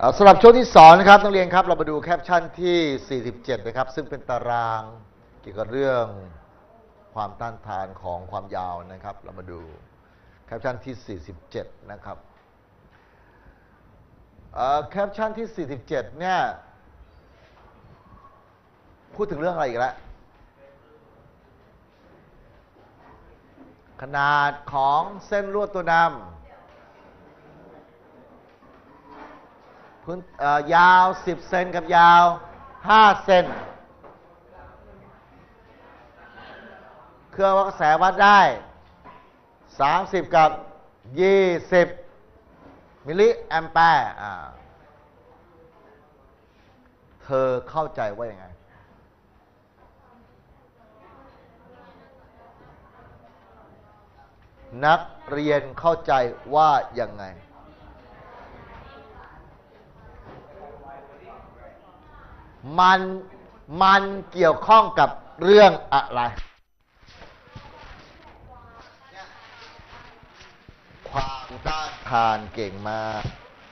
สำหรับช่วงที่2นะครับนักเรียนครับเรามาดูแคปชั่นที่47นะครับซึ่งเป็นตารางเกี่ยวกับเรื่องความต้านทานของความยาวนะครับเรามาดูแคปชั่นที่47นะครับแคปชั่นที่47เนี่ยพูดถึงเรื่องอะไรอีกแล้วขนาดของเส้นลวดตัวนำยาว10เซนกับยาว5เซนเครื่องวัดกระแสวัดได้30กับ20มิลลิแอมแปร์เธอเข้าใจว่ายังไงนักเรียนเข้าใจว่ายังไงมันเกี่ยวข้องกับเรื่องอะไรความต้านทานเก่งมาก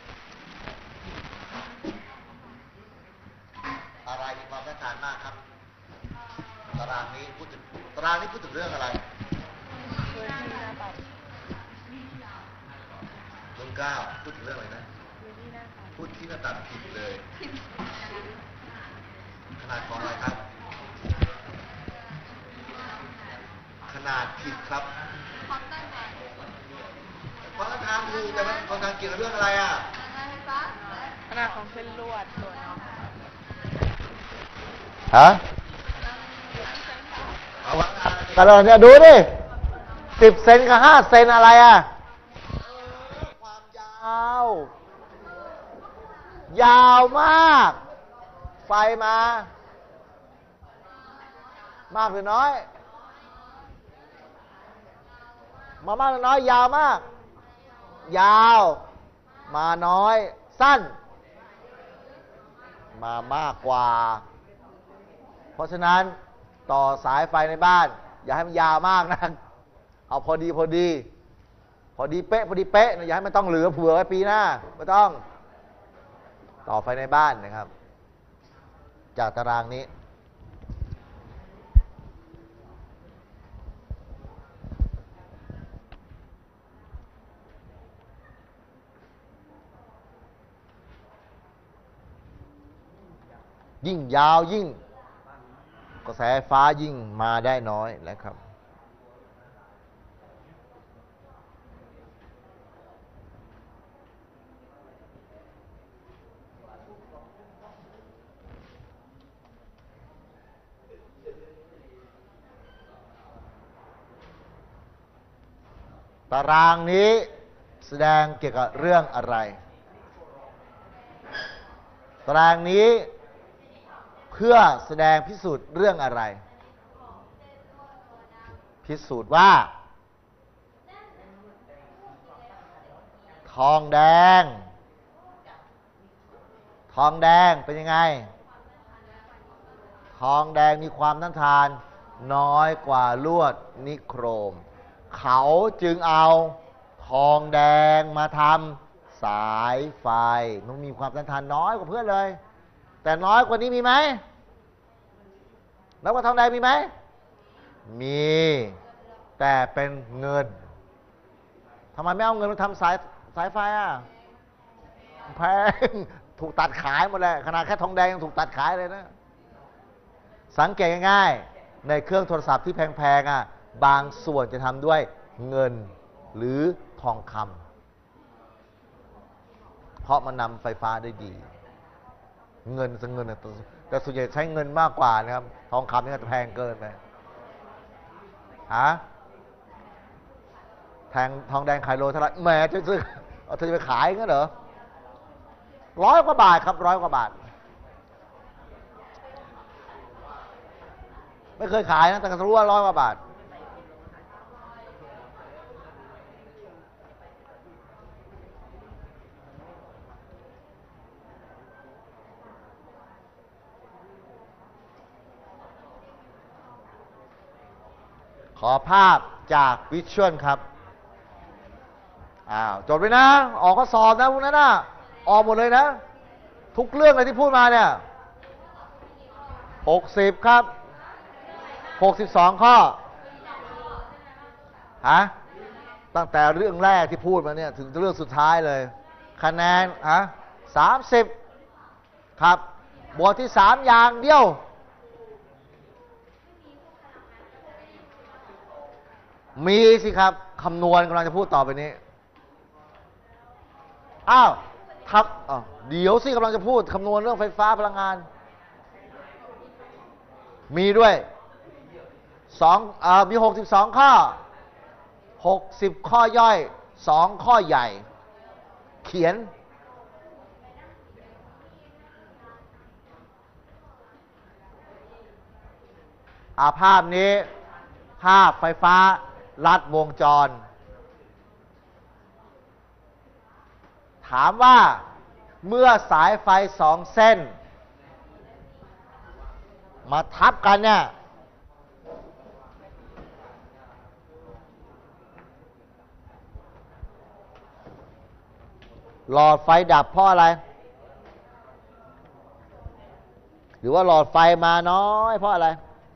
อะไรมีความต้านทานมากครับตารางนี้พูดถึงเรื่องอะไรเรื่อง9พูดถึงเรื่องอะไรนะพูดที่หน้าตัดผิดเลยขนาดของอะไรครับขนาดผิดครับความต้านทานคือแต่มันความต้านเกี่ยวกับเรื่องอะไรอ่ะขนาดของเส้นลวดส่วนฮะกระโดดเนี่ยดูดิ10เซนกับ5เซนอะไรอ่ะความยาวมากไฟมามากหรือน้อยมากหรือน้อยยาวมากยาวมาน้อยสั้นมามากกว่าเพราะฉะนั้นต่อสายไฟในบ้านอย่าให้มันยาวมากนะเอาพอดีเป๊ะอย่าให้มันต้องเหลือเผื่อไว้ปีหน้าไม่ต้องต่อไฟในบ้านนะครับจากตารางนี้ยิ่งยาวยิ่งกระแสไฟฟ้ายิ่งมาได้น้อยนะครับตารางนี้แสดงเกี่ยวกับเรื่องอะไรตารางนี้เพื่อแสดงพิสูจน์เรื่องอะไรพิสูจน์ว่าทองแดงเป็นยังไงทองแดงมีความต้านทานน้อยกว่าลวดนิโครมเขาจึงเอาทองแดงมาทำสายไฟมันมีความต้านทานน้อยกว่าเพื่อนเลยแต่น้อยกว่านี้มีไหมน้อยกว่าทองแดงมีไหมมีแต่เป็นเงินทำไมไม่เอาเงินมาทำสายไฟแพงถูกตัดขายหมดเลยขนาดแค่ทองแดงยังถูกตัดขายเลยนะสังเกตง่ายๆในเครื่องโทรศัพท์ที่แพงๆบางส่วนจะทำด้วยเงินหรือทองคำเพราะมันนำไฟฟ้าได้ดีเงินแต่ส่วนใหญ่ใช้เงินมากกว่านะครับทองคำนี่ก็แพงเกินไปแทงทองแดงขายโลเท่าไหร่แหมจะซื้อเอาเธอจะไปขายงั้นเหรอ100 กว่าบาทครับ100 กว่าบาทไม่เคยขายนะแต่ก็รู้ว่า100 กว่าบาทขอภาพจากวิชวลครับจดไว้นะออกข้อสอบนะพวกนั้นออกหมดเลยนะทุกเรื่องเลยที่พูดมาเนี่ย60ครับ62ข้อฮะตั้งแต่เรื่องแรกที่พูดมาเนี่ยถึงเรื่องสุดท้ายเลยคะแนน30ครับบวกที่3อย่างเดียวมีสิครับคำนวณกำลังจะพูดต่อไปนี้อ้าวครับเดี๋ยวสิกำลังจะพูดคำนวณเรื่องไฟฟ้าพลังงานมีด้วยมี62ข้อ60ข้อย่อย2ข้อใหญ่เขียนภาพนี้ภาพไฟฟ้าลัดวงจรถามว่าเมื่อสายไฟ2เส้นมาทับกันเนี่ยหลอดไฟดับเพราะอะไรหรือว่าหลอดไฟมาน้อยเพราะอะไร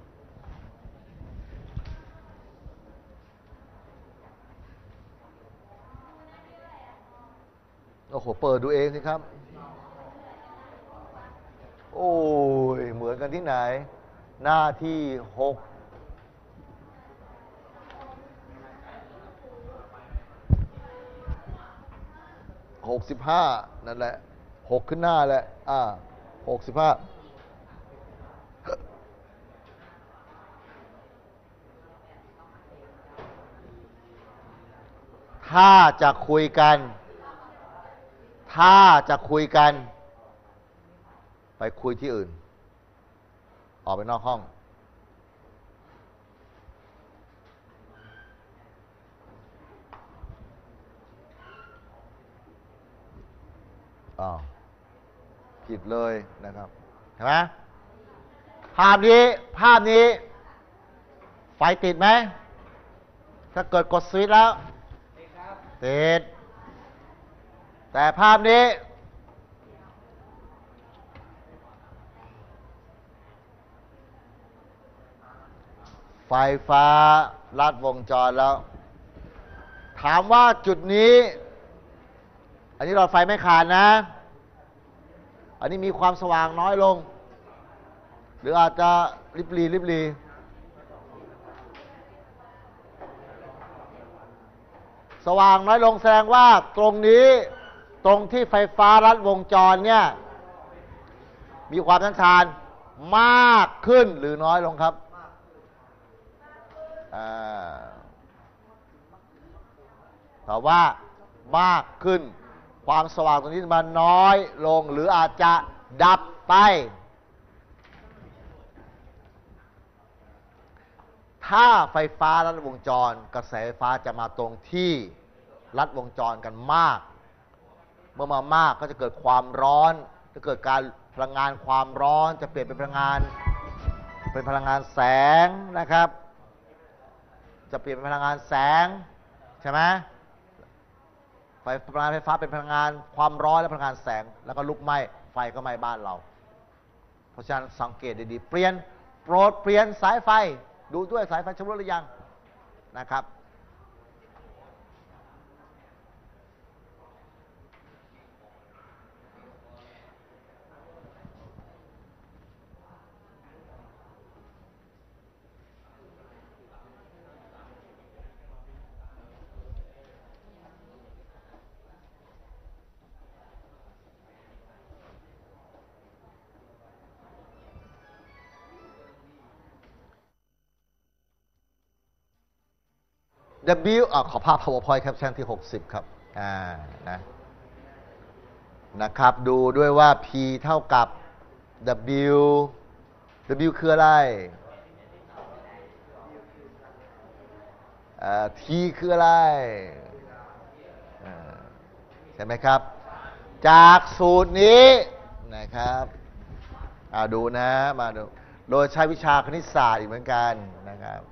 โอ้โหเปิดดูเองสิครับโอ้ยเหมือนกันที่ไหนหน้าที่65นั่นแหละ6ขึ้นหน้าแหละ65ถ้าจะคุยกันไปคุยที่อื่นออกไปนอกห้องผิดเลยนะครับเห็นไหมภาพนี้ไฟติดไหมถ้าเกิดกดสวิตช์แล้วติดแต่ภาพนี้ไฟฟ้าลัดวงจรแล้วถามว่าจุดนี้อันนี้หลอดไฟไม่ขาดนะอันนี้มีความสว่างน้อยลงหรืออาจจะริบหรี่สว่างน้อยลงแสดงว่าตรงที่ไฟฟ้าลัดวงจรเนี่ยมีความต้านทานมากขึ้นหรือน้อยลงครับตอบว่ามากขึ้นความสว่างตรงนี้มันน้อยลงหรืออาจจะดับไปถ้าไฟฟ้าลัดวงจรกระแสไฟฟ้าจะมาตรงที่ลัดวงจรกันมากเมื่อมามากก็จะเกิดความร้อนจะเกิดการพลังงานความร้อนจะเปลี่ยนเป็นพลังงานแสงนะครับจะเปลี่ยนเป็นพลังงานแสงใช่ไหมพลังงานไฟฟ้าเป็นพลังงานความร้อนและพลังงานแสงแล้วก็ลุกไหม้ไฟก็ไหม้บ้านเราเพราะฉะนั้นสังเกตดีๆโปรดเปลี่ยนสายไฟดูด้วยสายไฟชำรุดหรือยังนะครับ W ขอภาพ PowerPoint Caption ที่60ครับนะครับดูด้วยว่า P เท่ากับ W คืออะไรT คืออะไรใช่ไหมครับจากสูตรนี้นะครับดูนะมาดูโดยใช้วิชาคณิตศาสตร์อีกเหมือนกันนะครับ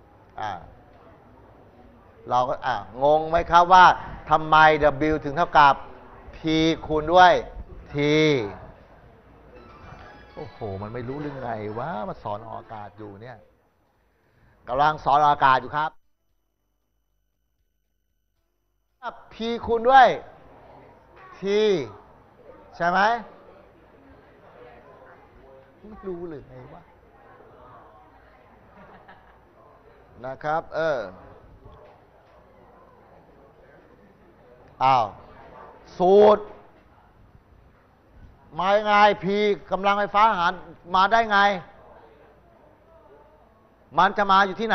เราก็งงไหมครับว่าทำไม W ถึงเท่ากับ P คูณด้วย T โอ้โห มันไม่รู้เรื่องไงวะมาสอนออกอากาศอยู่เนี่ยกำลังสอนออกอากาศอยู่ครับพีคูณด้วยทีใช่ไหมไม่รู้เลยไงวะนะครับอ้าวสูตรมายังไงพีกำลังไฟฟ้าหารมาได้ไงมันจะมาอยู่ที่ไหน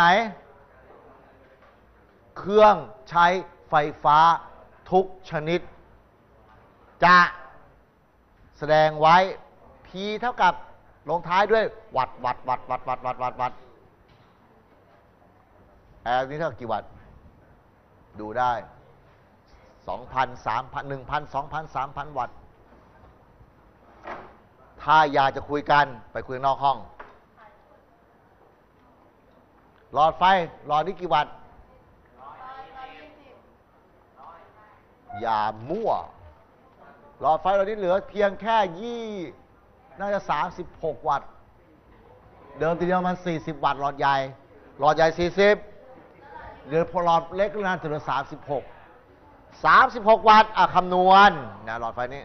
เครื่องใช้ไฟฟ้าทุกชนิดจะแสดงไว้ P เท่ากับลงท้ายด้วยวัตต์แอร์นี้เท่ากี่วัตต์ดูได้ 2,000 3,000 1,000 2,000 3,000 วัตต์ถ้าอยากจะคุยกันไปคุยนอกห้องหลอดไฟหลอดนี้กี่วัตต์อย่ามั่วหลอดไฟเรานี้เหลือเพียงแค่น่าจะ36 วัตต์เดิมทีเดียวมัน40 วัตต์หลอดใหญ่40เหลือพอหลอดเล็กน่าจะเหลือ36 วัตต์คำนวณนะหลอดไฟนี้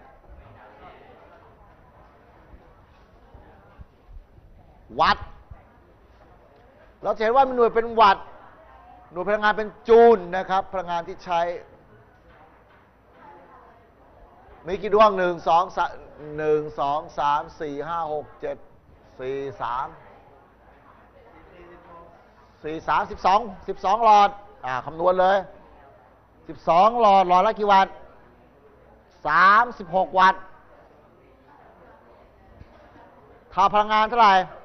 วัตต์เราจะเห็นว่ามันหน่วยเป็นวัตต์หน่วยพลังงานเป็นจูลนะครับพลังงานที่ใช้มีกี่ดวง1 2 3 4 5 6 7 4 3 12 หลอดคำนวณเลย12 หลอดละกี่วัตต์36 วัตต์ถ้าพลังงานเท่าไหร่